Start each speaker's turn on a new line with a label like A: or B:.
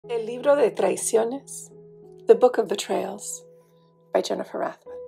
A: El libro de traiciones, The Book of Betrayals, by Jennifer Rathman.